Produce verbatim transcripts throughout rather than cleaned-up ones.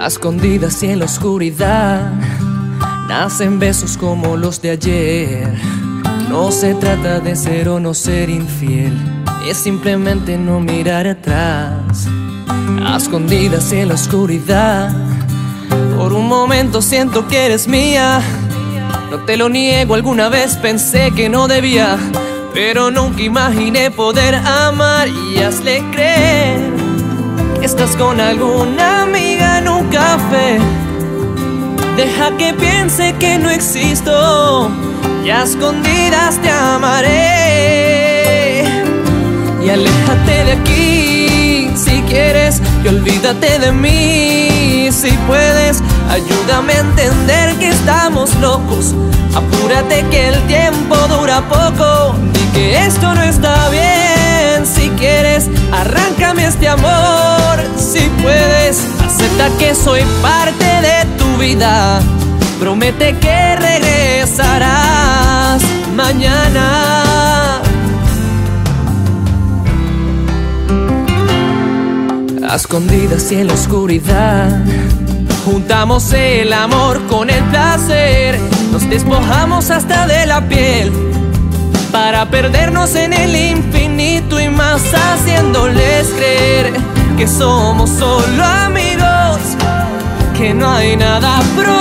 A escondidas y en la oscuridad nacen besos como los de ayer. No se trata de ser o no ser infiel, es simplemente no mirar atrás. A escondidas y en la oscuridad, por un momento siento que eres mía. No te lo niego, alguna vez pensé que no debía, pero nunca imaginé poder amar. Y hazle creer que estás con alguna amiga en un café. Deja que piense que no existo y a escondidas te amaré. Y aléjate de aquí si quieres y olvídate de mí si puedes. Ayúdame a entender que estamos locos. Apúrate que el tiempo dura poco y que esto no está bien. Si quieres, arráncame este amor. Si puedes, acepta que soy parte de tu vida. Promete que regresarás mañana. A escondidas y en la oscuridad juntamos el amor con el placer. Nos despojamos hasta de la piel para perdernos en el infinito y más, haciéndoles creer que somos solo amigos, que no hay nada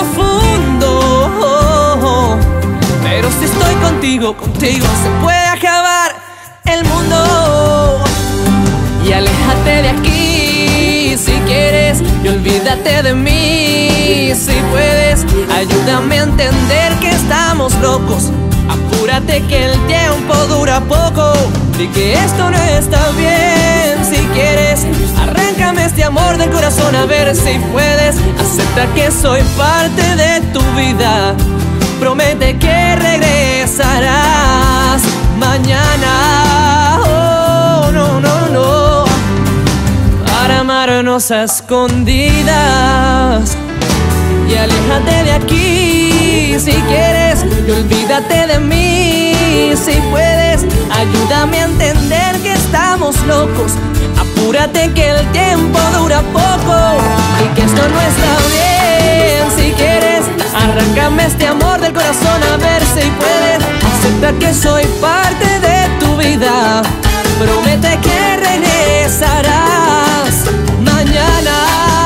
profundo. Pero si estoy contigo, contigo se puede acabar el mundo. Y aléjate de aquí si quieres y olvídate de mí si puedes. Ayúdame a entender que estamos locos. Apúrate que el tiempo dura poco y que esto no está bien. Si quieres, arráncame este amor del corazón, a ver si puedes. Acepta que soy parte de tu vida. Promete que regresarás mañana. Oh, no, no, no. Para amarnos a escondidas. Y aléjate de aquí si quieres y olvídate de mí si puedes. Ayúdame a entender que estamos locos. Apúrate que el tiempo dura poco y que esto no está bien. Si quieres, arráncame este amor del corazón, a ver si puedes. Acepta que soy parte de tu vida. Promete que regresarás mañana.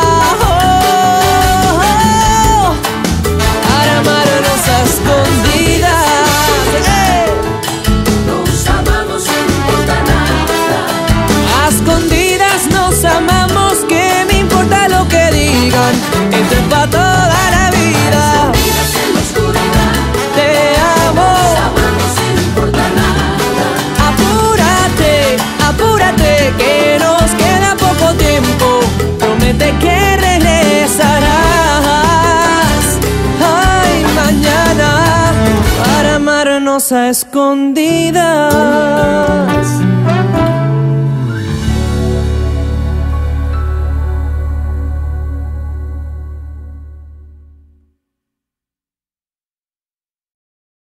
Entre pa' toda la vida. Te amo. Sin importar nada. Apúrate, apúrate que nos queda poco tiempo. Promete que regresarás. Ay, mañana para amarnos a escondidas.